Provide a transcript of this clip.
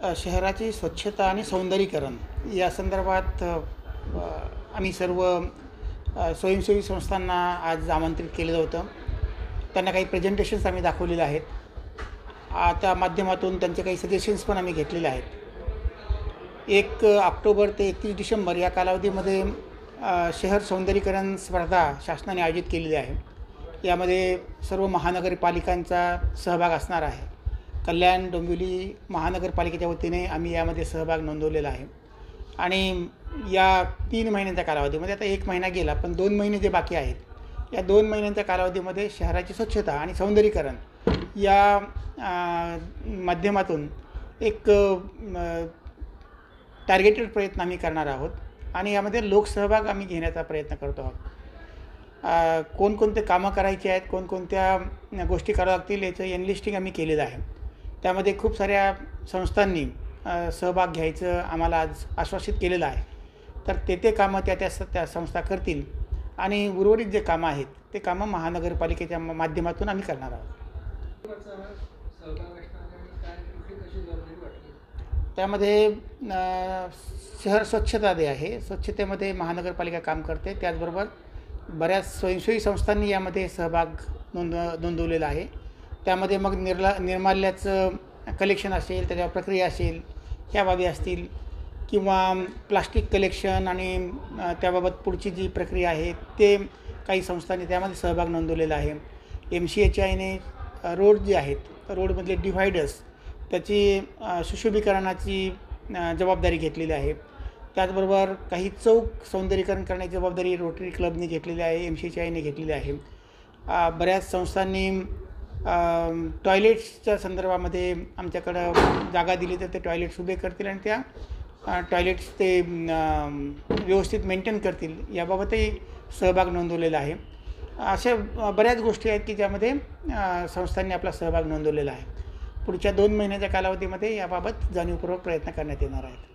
शहराची स्वच्छता आणि सौंदर्यीकरण या संदर्भात आम्ही सर्व स्वयंसेवी संस्थांना आज आमंत्रित केलं होतं. त्यांना काही प्रेझेंटेशन्स आम्ही दाखवलेले आहेत. त्या माध्यमातून त्यांचे काही सजेशन्स पण आम्ही घेतलेले आहेत. 1 ऑक्टोबर ते 31 डिसेंबर या कालावधीमध्ये शहर सौंदर्यीकरण स्पर्धा शासनाने आयोजित केलेली आहे. यामध्ये सर्व महानगरपालिकांचा सहभाग असणार आहे. कल्याण डोंबिवली महानगरपालिकेच्या वतीने आम्ही यामध्ये सहभाग नोंदवलेला आहे. आणि या 3 महिन्यांच्या कालावधीमध्ये, आता 1 महिना गेला पण 2 महिने जे बाकी आहेत, या 2 महिन्यांच्या कालावधीमध्ये शहराची स्वच्छता आणि सौंदर्यीकरण या माध्यमातून एक टार्गेटेड प्रयत्न आम्ही करणार आहोत. आणि यामध्ये लोकसहभाग आम्ही घेण्याचा प्रयत्न करतो आहोत. कोणकोणते कामं करायची आहेत, कोणकोणत्या गोष्टी कराव्या लागतील याचं एनलिस्टिंग आम्ही केलेलं आहे. त्यामध्ये खूप साऱ्या संस्थांनी सहभाग घ्यायचं आम्हाला आज आश्वासित केलेलं आहे. तर ते कामं त्या संस्था करतील आणि उर्वरित जे कामं आहेत ते कामं महानगरपालिकेच्या माध्यमातून आम्ही करणार आहोत. त्यामध्ये शहर स्वच्छता जे आहे, स्वच्छतेमध्ये महानगरपालिका काम करते. त्याचबरोबर बऱ्याच स्वयंसेवी संस्थांनी यामध्ये सहभाग नोंदवलेला आहे. त्यामध्ये मग निर्माल्याचं कलेक्शन असेल, त्याच्यावर प्रक्रिया असेल, ह्या बाबी असतील, किंवा प्लास्टिक कलेक्शन आणि त्याबाबत पुढची जी प्रक्रिया आहे ते काही संस्थांनी त्यामध्ये सहभाग नोंदवलेला आहे. MCHIने रोड जे आहेत, रोडमधले डिव्हायडर्स त्याची सुशोभीकरणाची जबाबदारी घेतलेली आहे. त्याचबरोबर काही चौक सौंदर्यीकरण करण्याची जबाबदारी रोटरी क्लबने घेतलेली आहे, MCHIने घेतलेली आहे. बऱ्याच संस्थांनी टॉयलेट्सच्या संदर्भामध्ये आमच्याकडं जागा दिली तर ते टॉयलेट्स उभे करतील आणि त्या टॉयलेट्स ते व्यवस्थित मेंटेन करतील, याबाबतही सहभाग नोंदवलेला आहे. अशा बऱ्याच गोष्टी आहेत की ज्यामध्ये संस्थांनी आपला सहभाग नोंदवलेला आहे. पुढच्या 2 महिन्याच्या कालावधीमध्ये याबाबत जाणीवपूर्वक प्रयत्न करण्यात येणार आहेत.